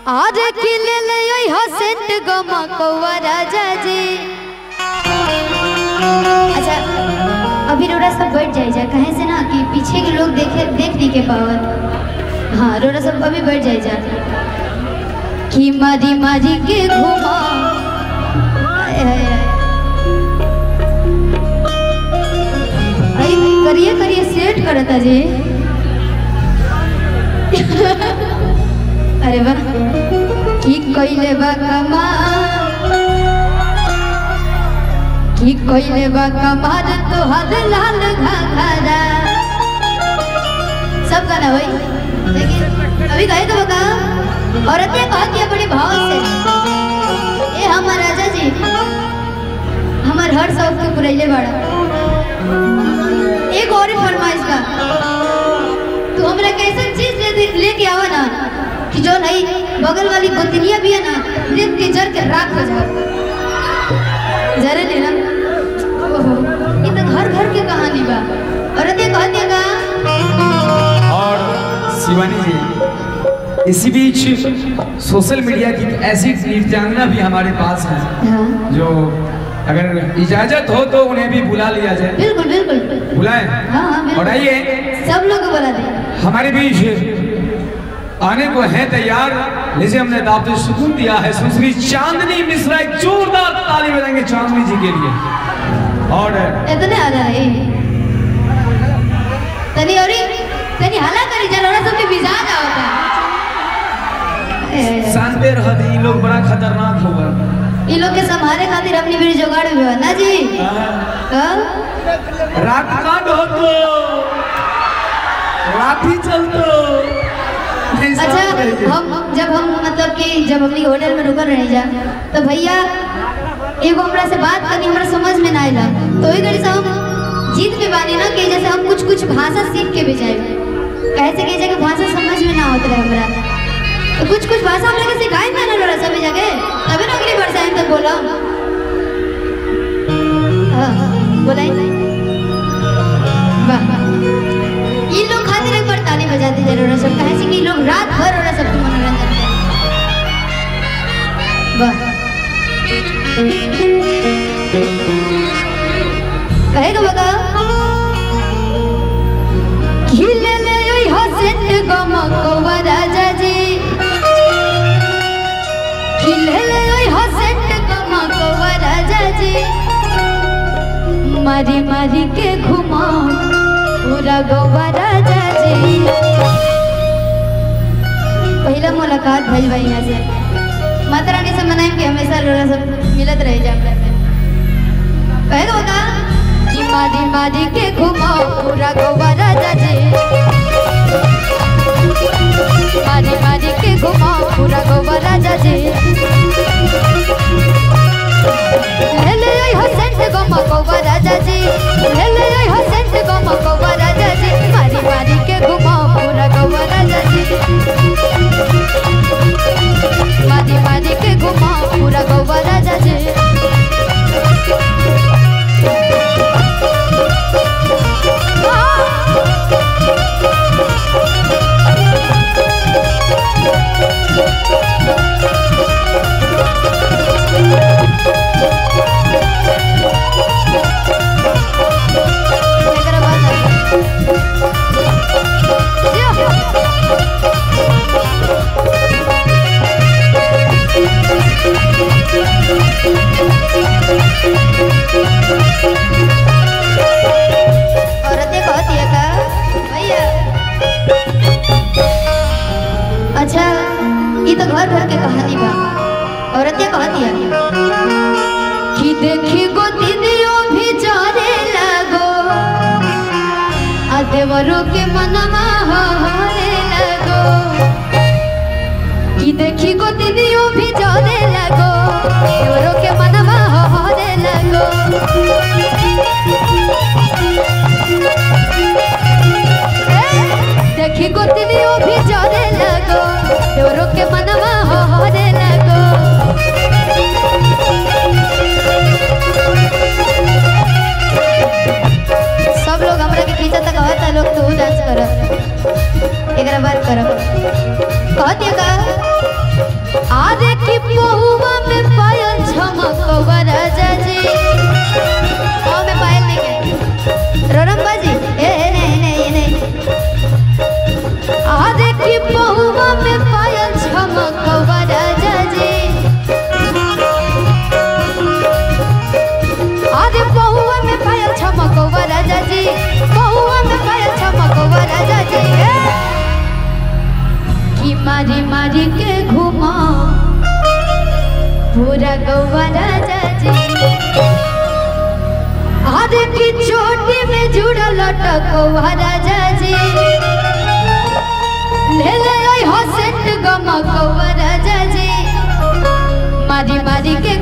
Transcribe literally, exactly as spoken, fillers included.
आज किले ले ओई हसेंट गमा कौवा राजा जी। अच्छा अभी रोड़ा सब बैठ जाए जा कहे से ना कि पीछे के लोग देखे देख नहीं के पावत। हाँ रोड़ा सब अभी बैठ जाए जा कि मारी मारी के घुमा करिए करिए सेट करता जी। अरे वाह की कोइले बा कमाल की कोइले बा कमाल तो हद लाल घाघरा सब गाना भाई लेकिन अभी गए तो बता औरतें कहती है बड़ी भाव से ये हमार राजा जी हमार हर शौक के पुरैले बड़ा। एक और फरमाइश का तो हमरा कैसे चीज ले लेके आवा ना कि जो नहीं बगल वाली गोतनिया भी है ना देख के जर के राख हो जाओ जरे लेना। ओहो ये तो घर घर की कहानी बा और ये कहती का। और शिवानी जी इसी बीच सोशल मीडिया की ऐसी नृत्यांगना भी हमारे पास है। हाँ। जो अगर इजाजत हो तो उन्हें भी बुला लिया जाए। बिल्कुल बिल्कुल बुलाएं। हाँ, हाँ, और आइए सब लोग बुला दें हमारे बीच आने को है तैयार जिसे हमने दावत सुकून दिया है सुश्री चांदनी मिश्रा। एक जोरदार ताली बजाएंगे चांदनी जी के लिए। और इतने आ रहा है तनी और तनी हला करी जलोरा सब के मिजाज होता शांति रह दी लोग बड़ा खतरनाक होगा ये लोग के संभाले खातिर अपनी भी जुगाड़ हुआ ना जी। रात कांड हो तो लाठी चल तो। अच्छा हम जब हम मतलब कि जब अपनी होटल में रुकल रह जा तो भैया एगो हमरा से बात करनी हमरा समझ में ना आइला तो ओई घड़ी से हम जीत में बानी ना कि जैसे हम कुछ कुछ भाषा सीख के भी जाए कैसे के जगह भाषा समझ में ना होत रहे हमरा तो कुछ कुछ भाषा हम लोग सिखाए ना ना लोड़ा सभी जगह तभी ना अगली बार से हम तक बोला। हां बोलाई वाह ये लोग खातिर एक बार ताली बजाते जरूर सब कहे से कि लोग रात भर और सबको मनोरंजन करते वाह कहेगा बगा खिले ले ओई हसेंट गमा कौवा राजा जी खिले ले ओई हसेंट गमा कौवा राजा जी मारी मारी के घुमा पूरा गौवा राजा जी। पहला मुलाकात भइल बा यहाँ से माता रानी से मनाएं कि हमेशा लोरा सब मिलत रह जा कहे होगा कि मारी मारी के घुमाओ पूरा गौवा राजा जी मारी मारी के घुमाओ पूरा गौवा राजा जी ले ले आई हसेंट गमा गौवा राजा जी ले ले आई हसेंट गमा गौवा राजा जी मारी मारी के घुमाओ पूरा गौवा राजा जी मारी मारी के घुमाओ पूरा गौवा राजा जी। अच्छा ये तो घर घर के कहानी बा औरतें कहती है कि देखी गो दीदियों भी जाने लगो अदेवरों के मनवा होने लगो कि देखी गो दीदियों भी जाने लगो अदेवरों के मनवा होने लगो देखी गो दीदियों भी जाने लगो देवरों के मनवा होने लगो। सब लोग हमरा के खींचा तक कहता लोग तू डांस कर एक बात कर कहती का पहुआ में पायल झमकवा राजा जी। पहुआ में पायल नहीं गए रोरम्बा जी, ए नहीं नहीं नहीं। आ देखी पहुआ में पायल झमकवा राजा जी। आदे पहुआ में पायल झमकवा राजा जी, पहुआ में पायल झमकवा राजा जी। कि मारी मारी के घुमा पूरा गौवा राजा जी। आदे की चोटी में जुड़ा लटकवा राजा जी। ले ले आई हो सेंट गमकवा राजा जी। मारी मारी के